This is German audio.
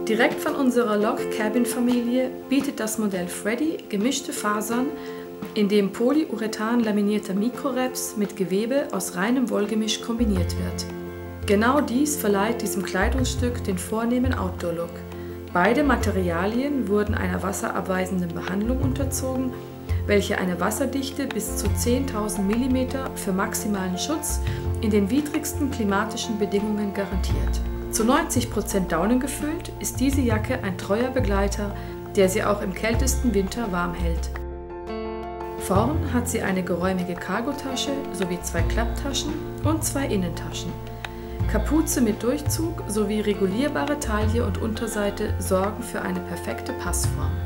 Direkt von unserer Log-Cabin-Familie bietet das Modell Freddy gemischte Fasern, in dem Polyurethan laminierter Mikrowraps mit Gewebe aus reinem Wollgemisch kombiniert wird. Genau dies verleiht diesem Kleidungsstück den vornehmen Outdoor-Look. Beide Materialien wurden einer wasserabweisenden Behandlung unterzogen, welche eine Wasserdichte bis zu 10.000 mm für maximalen Schutz in den widrigsten klimatischen Bedingungen garantiert. Zu 90% Daunen gefüllt ist diese Jacke ein treuer Begleiter, der sie auch im kältesten Winter warm hält. Vorn hat sie eine geräumige Cargotasche sowie 2 Klapptaschen und 2 Innentaschen. Kapuze mit Durchzug sowie regulierbare Taille und Unterseite sorgen für eine perfekte Passform.